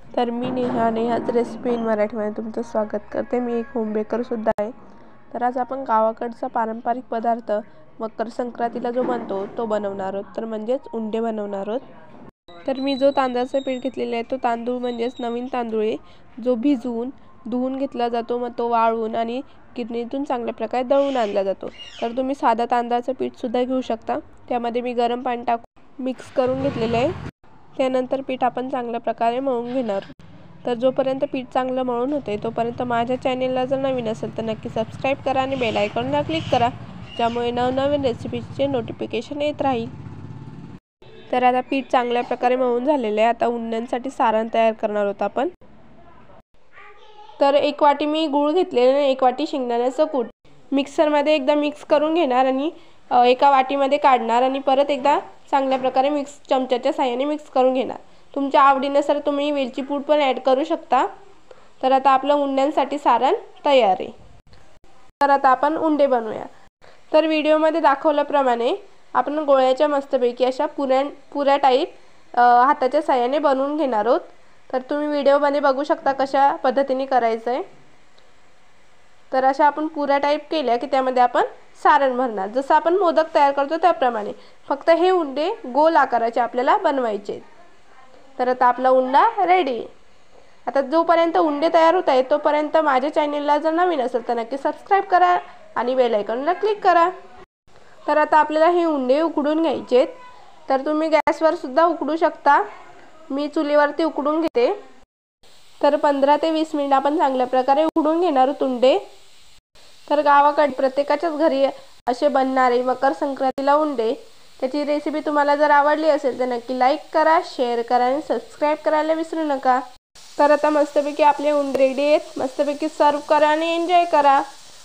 तर मी नेहाच recipe in मराठीमध्ये तुमचं स्वागत करते। मी एक होम बेकर सुद्धा आहे। तर आज आपण गावाकडचा पारंपरिक पदार्थ मकर संक्रांतीला जो बनतो तो बनवणार आहोत, तर म्हणजेच उंडे बनवणार आहोत। तर मी जो तांदळाचं पीठ घेतलेले आहे तो तांदूळ म्हणजेच नवीन तांदूळ आहे, जो भिजवून धुवून घेतला जातो, मग तो वाळवून आणि गिरणीतून चांगल्या प्रकारे दळून आणला जातो। तर तुम्ही साधा तांदळाचं पीठ सुद्धा घेऊ शकता। त्यामध्ये मी गरम पाणी टाकून मिक्स करून घेतलेले आहे। त्यानंतर पीठ आपण चांगल्या प्रकारे मळून घेणार। तर जोपर्यंत पीठ चांगलं मळून होते तोपर्यंत माझ्या चॅनलला जर नवीन असेल तर नक्की सबस्क्राइब करा आणि बेल आयकॉनला क्लिक करा, ज्यामुळे नवनवीन रेसिपीचे नोटिफिकेशन येत राहील। तर आता पीठ चांगल्या प्रकारे मळून झालेले आहे। आता उंड्यांसाठी सारण तयार करणार आहोत आपण। तर एक वाटी मी गूळ घेतलेले आणि एक वाटी शेंगदाण्याचं कूट मिक्सरमध्ये एकदा मिक्स करून घेणार आणि एका वाटीमध्ये काढणार आणि परत एकदा चांगल्या प्रकारे चमच्याच्या साहाय्याने मिक्स करून घेणार। तुमच्या आवडीनुसार तुम्ही वेलची पूड पण ॲड करू शकता। तर आता आपलं उंड्यांसाठी सारण तयार आहे। तर आता आपण उंडे बनवूया। तर व्हिडिओमध्ये दाखवल्याप्रमाणे आपण गोळ्याच्या मस्तपैकी अशा पुऱ्या टाईप हाताच्या साहाय्याने बनवून घेणार आहोत। तर तुम्ही व्हिडिओमध्ये बघू शकता कशा पद्धतीने करायचं आहे। तर अशा आपण पुऱ्या टाईप केल्या की त्यामध्ये आपण सारण भरणार, जसं आपण मोदक तयार करतो त्याप्रमाणे, फक्त हे उंडे गोल आकाराचे आपल्याला बनवायचे। तर आता आपला उंडा रेडी। आता जोपर्यंत उंडे तयार होत आहेत तोपर्यंत माझ्या चॅनलला जर नवीन असेल तर नक्की सबस्क्राइब करा आणि बेल आयकॉनला क्लिक करा। तर आता आपल्याला हे उंडे उकडून घ्यायचे। तर तुम्ही गॅसवर सुद्धा उकडू शकता, मी चुलीवरती उकडून घेते। तर 15 ते 20 मिनिट आपण चांगल्या प्रकारे उकडून घेणार आहोत उंडे। तर गावाकडे प्रत्येकाच्याच घरी असे बनणारे मकर संक्रांतीला उंडे, त्याची रेसिपी तुम्हाला जर आवडली असेल तर नक्की लाईक करा, शेअर करा आणि सबस्क्राइब करायला विसरू नका। तर आता मस्तपैकी आपले उंडे रेडी आहेत, मस्तपैकी सर्व करा आणि एन्जॉय करा।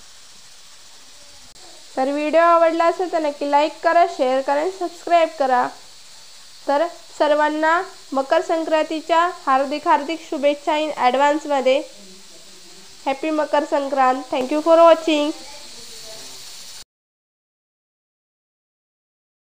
तर व्हिडिओ आवडला असेल तर नक्की लाईक करा, शेअर करा आणि सबस्क्राइब करा। तर सर्वांना मकर संक्रांतीच्या हार्दिक शुभेच्छा इन ॲडव्हान्समध्ये। Happy Makar Sankrant. Thank you for watching.